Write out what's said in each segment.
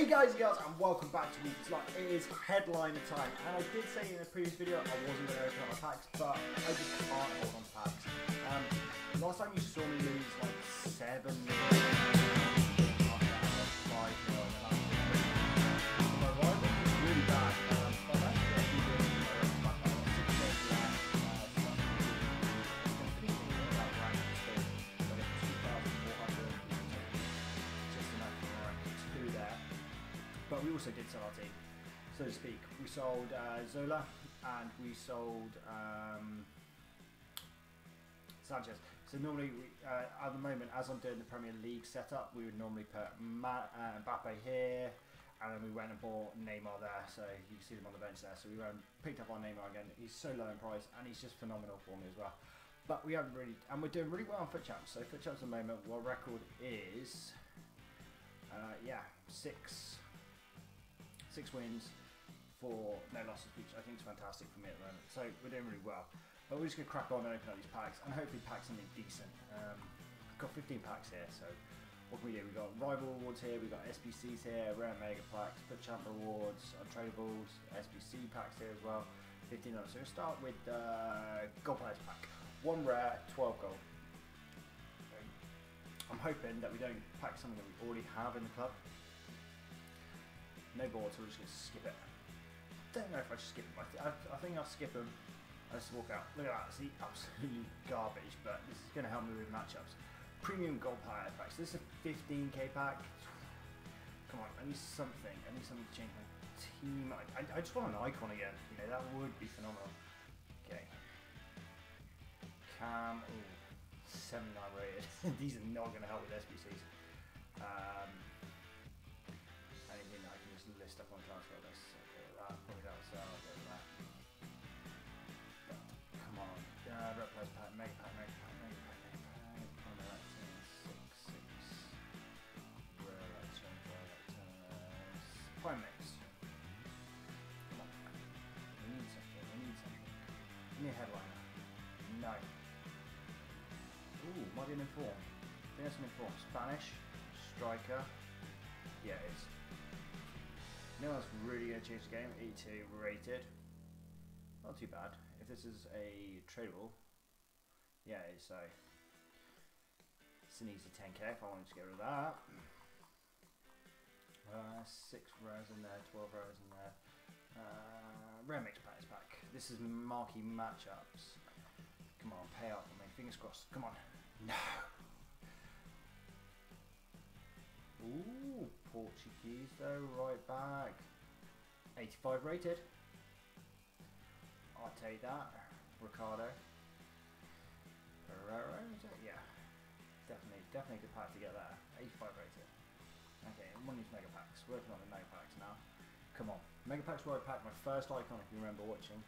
Hey guys and girls, and welcome back to me. It is headliner time, and I did say in the previous video I wasn't going to open up my packs, but I just can't hold on to packs. Last time you saw me lose like 7 million, 5 million, my rival was really bad. But I'm actually going to be doing my own pack. I've got 6 days left. I'm competing in that rank still. So I get 2,400, just enough for rank 2 there. But we also did sell our team, so to speak. We sold Zola and we sold Sanchez. So normally, at the moment, as I'm doing the Premier League setup, we would normally put Mbappe here, and then we went and bought Neymar there. So you can see them on the bench there. So we went and picked up our Neymar again. He's so low in price, and he's just phenomenal for me as well. But we haven't really, and we're doing really well on Foot Champs. So Foot Champs at the moment, our record is, yeah, 6 wins, 4 no losses, which I think is fantastic for me at the moment. So we're doing really well. But we're just going to crack on and open up these packs, and hopefully pack something decent. We've got 15 packs here, so what can we do? We've got rival rewards here, we've got SBCs here, rare mega packs, Foot Champ rewards, untradables, SBC packs here as well. 15 of them. So we'll start with gold players pack. 1 rare, 12 gold. I'm hoping that we don't pack something that we already have in the club. No board, so we're just going to skip it. Don't know if I should skip them. I think I'll skip them. I'll just walk out. Look at that, see, absolute garbage, but this is going to help me with matchups. Premium gold player packs. This is a 15k pack. Come on, I need something. I need something to change my team. I just want an icon again. You know, that would be phenomenal. Okay. Cam, ooh, 79 rated. These are not going to help with SBCs. Anything that I can just list up on transfer list. Okay, that, probably that was I'll go with that. But, come on. Red Players pack, mega pack, mega pack, mega pack, mega pack. Primary actions, 6, 6. Rare actions, rare actions. Prime mix. Come on. We need something, we need something. Give me a headliner. No. Ooh, might be an inform. I think that's an inform. Spanish, striker. Yeah, it is. You know what's really going to change the game? 82 rated. Not too bad. If this is a tradable, yeah, it's so. It's an easy 10k if I wanted to get rid of that. 6 rares in there, 12 rares in there. Rare mix packs pack. This is marquee matchups. Come on, pay up for me. Fingers crossed. Come on. No. Ooh, Portuguese though, right back. 85 rated. I'll take that. Ricardo. Pereira, is it? Yeah. Definitely good pack to get there. 85 rated. Okay, one of these mega packs. Working on the mega packs now. Come on. Mega packs where I packed my first icon if you remember watching.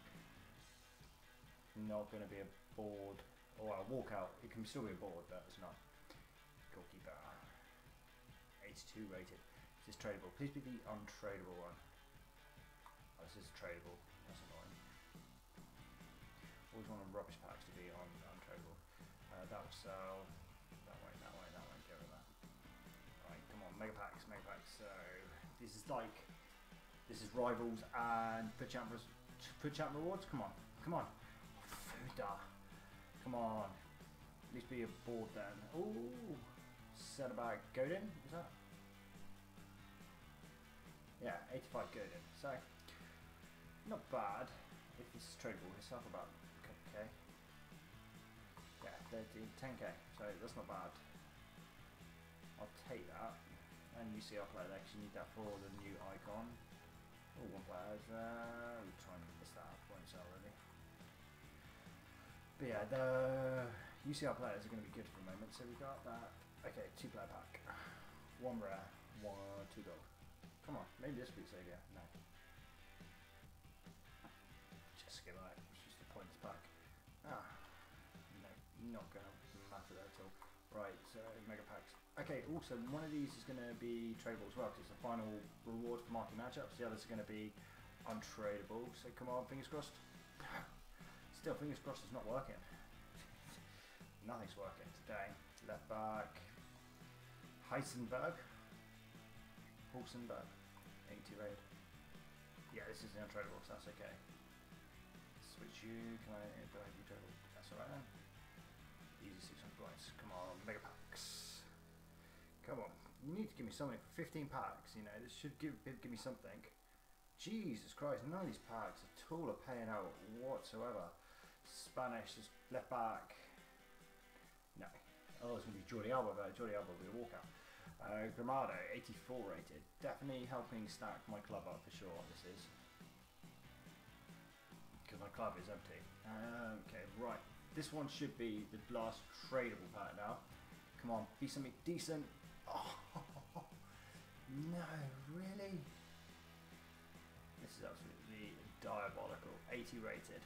Not going to be a board. Or a walkout. It can still be a board, but it's not. Goalkeeper. 82 rated. This is tradable. Please be the untradable one. Oh, this is tradable. That's annoying. Always want rubbish packs to be on untradable. That will sell. That way, that way, that way. Go with that. Alright, come on. Mega packs, mega packs. So, this is like. This is rivals and Foot Champ rewards. Come on. Come on. Fuda. Come on. At least be a board then. Ooh. Set about Godin, is that? Yeah, 85 Godin. So, not bad. If this is tradable, it's up about a couple K. Yeah, 10k. So that's not bad. I'll take that. And you see our player there, because you need that for the new icon. Oh, one player. We'll try and miss that up. Won't sell really. But yeah, the UCR players are going to be good for the moment. So we got that. Okay, 2 player pack. 1 rare, 2 gold. Come on, maybe this week's Xavier. No. Just skip that. It's just a pointless pack. Ah. No, not going to matter there at all. Right, so mega packs. Okay, also one of these is going to be tradable as well because it's the final reward for marquee matchups. The others are going to be untradable. So come on, fingers crossed. Still, fingers crossed it's not working. Nothing's working today. Left back. Heisenberg. Hulsenberg. 80 raid. Yeah, this is the untradeable, so that's okay. Switch you, can I do I do tradable? That's alright then. Easy 600 points. Come on, mega packs. Come on, you need to give me something for 15 packs, you know, this should give me something. Jesus Christ, none of these packs at all are paying out whatsoever. Spanish is left back. No. Oh, it's going to be Jordi Alba, but Jordi Alba will be a walkout. Gramado, 84 rated. Definitely helping stack my club up for sure, this is. Because my club is empty. Okay, right. This one should be the last tradable pack now. Come on, be something decent. Oh, no, really? This is absolutely diabolical. 80 rated.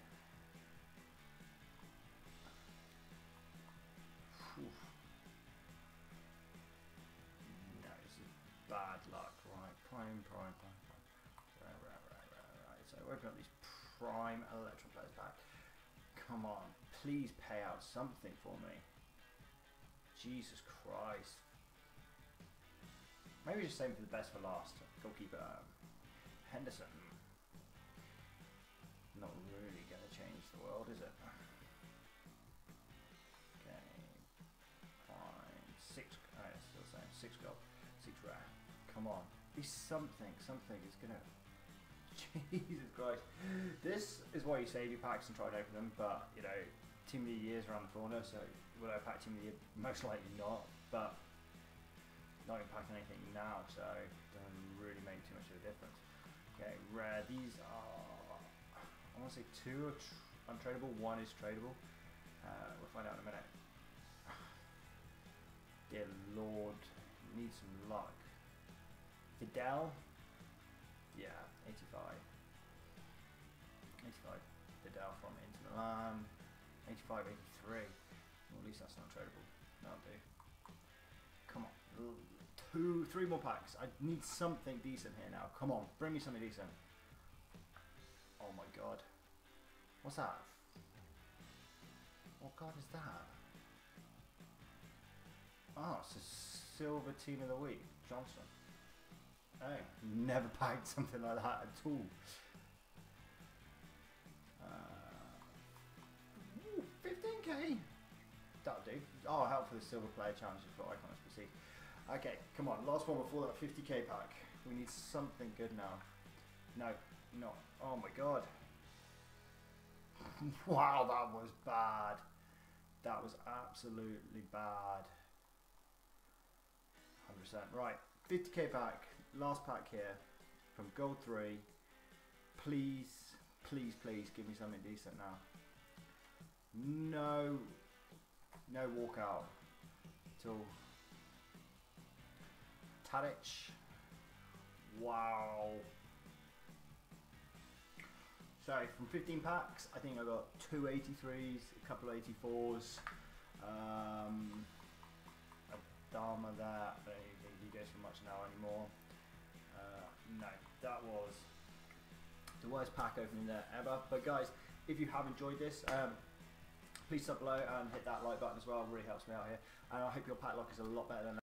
Whew. No, this is bad luck. Right, prime. Right. So open up these prime electron players back. Come on, please pay out something for me. Jesus Christ. Maybe just save for the best for last. Goalkeeper Henderson. Not really going to change the world, is it? Okay. Fine. 6. Oh, it's still the same. 6 gold. 6 rare. Come on. Be something. Something is going to... Jesus Christ. This is why you save your packs and try to open them, but, you know, Team of the Year's around the corner, so will I pack Team of the Year? Most likely not, but not even packing anything now, so it doesn't really make too much of a difference. Okay, rare. These are, I want to say 2 are untradable, 1 is tradable. We'll find out in a minute. Dear Lord, need some luck. Vidal, yeah, 85. 85. Vidal from Inter Milan. 85, 83. Well, at least that's not tradable. That'll do. Come on. 2, 3 more packs. I need something decent here now. Come on, bring me something decent. Oh my god. What's that? What card is that? Oh, it's a silver team of the week. Johnson. Hey, never packed something like that at all. 15k. That'll do. Oh, help for the silver player challenge for Icons PC. Okay, come on, last one before that 50k pack. We need something good now. No, not. Oh my god. Wow, that was bad. That was absolutely bad. 100%. Right, 50k pack. Last pack here from Gold 3. Please, please, please give me something decent now. No walkout at all. Tadic. Wow. So from 15 packs, I think I got 2 83s, a couple of 84s. Dharma there. I don't even think he goes for much now anymore. No, that was the worst pack opening there ever. But guys, if you have enjoyed this, please sub below and hit that like button as well. It really helps me out here. And I hope your pack luck is a lot better than